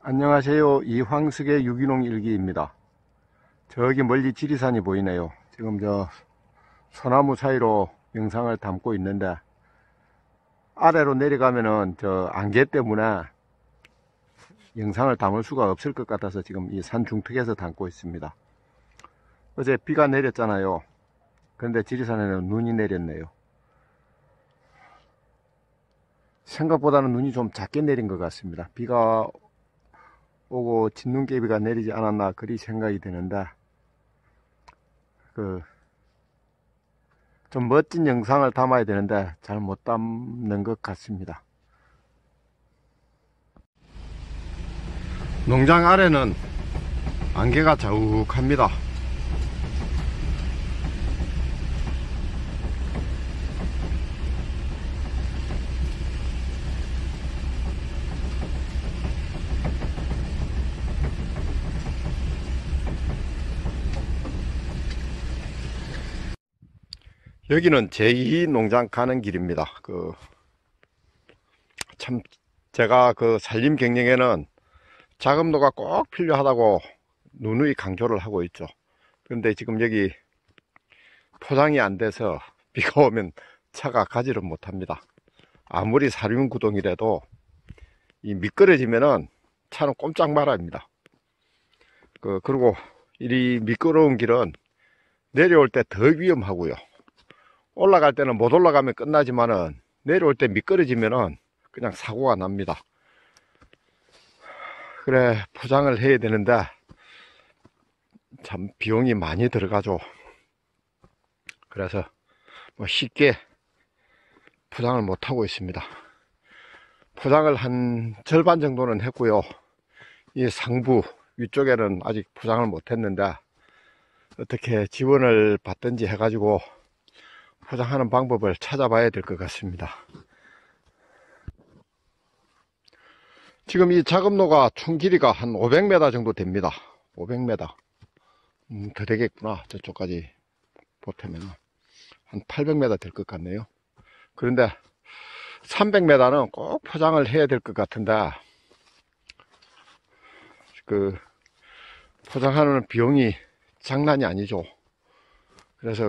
안녕하세요. 이황석의 유기농 일기입니다. 저기 멀리 지리산이 보이네요. 지금 저 소나무 사이로 영상을 담고 있는데 아래로 내려가면은 저 안개 때문에 영상을 담을 수가 없을 것 같아서 지금 이 산 중턱에서 담고 있습니다. 어제 비가 내렸잖아요. 그런데 지리산에는 눈이 내렸네요. 생각보다는 눈이 좀 작게 내린 것 같습니다. 비가 오고 진눈깨비가 내리지 않았나 그리 생각이 드는데 좀 멋진 영상을 담아야 되는데 잘 못 담는 것 같습니다. 농장 아래는 안개가 자욱합니다. 여기는 제2 농장 가는 길입니다. 참 제가 산림 경영에는 자금로가 꼭 필요하다고 누누이 강조를 하고 있죠. 그런데 지금 여기 포장이 안 돼서 비가 오면 차가 가지를 못합니다. 아무리 사륜 구동이라도 이 미끄러지면은 차는 꼼짝 말아야 합니다. 그리고 이 미끄러운 길은 내려올 때 더 위험하고요. 올라갈 때는 못 올라가면 끝나지만은 내려올 때 미끄러지면은 그냥 사고가 납니다. 그래 포장을 해야 되는데 참 비용이 많이 들어가죠. 그래서 뭐 쉽게 포장을 못 하고 있습니다. 포장을 한 절반 정도는 했고요. 이 상부 위쪽에는 아직 포장을 못 했는데 어떻게 지원을 받든지 해가지고 포장하는 방법을 찾아봐야 될 것 같습니다. 지금 이 작업로가 총 길이가 한 500m 정도 됩니다. 500m. 더 되겠구나. 저쪽까지 보태면 한 800m 될 것 같네요. 그런데 300m는 꼭 포장을 해야 될 것 같은데 포장하는 비용이 장난이 아니죠. 그래서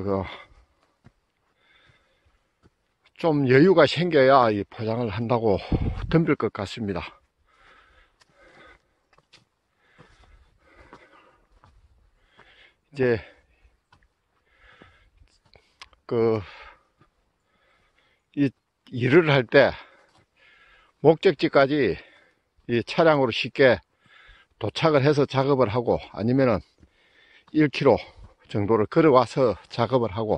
좀 여유가 생겨야 이 포장을 한다고 덤빌 것 같습니다. 이제 이 일을 할 때 목적지까지 이 차량으로 쉽게 도착을 해서 작업을 하고 아니면은 1km 정도를 걸어와서 작업을 하고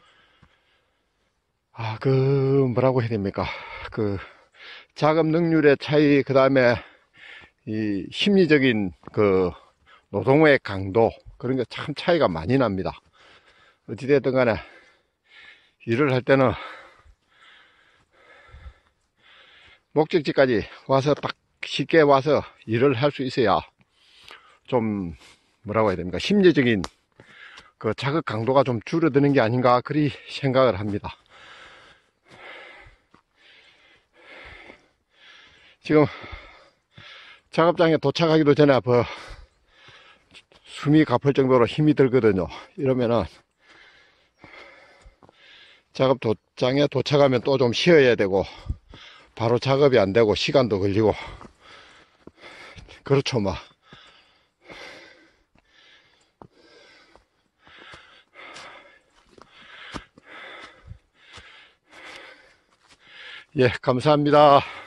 뭐라고 해야 됩니까? 작업 능률의 차이, 그 다음에 이 심리적인 노동의 강도, 그런 게 참 차이가 많이 납니다. 어찌됐든 간에 일을 할 때는 목적지까지 와서 딱 쉽게 와서 일을 할 수 있어야 좀 뭐라고 해야 됩니까? 심리적인 작업 강도가 좀 줄어드는 게 아닌가 그리 생각을 합니다. 지금 작업장에 도착하기도 전에 숨이 가쁠 정도로 힘이 들거든요. 이러면은 작업장에 도착하면 또 좀 쉬어야 되고 바로 작업이 안 되고 시간도 걸리고 그렇죠 뭐. 예, 감사합니다.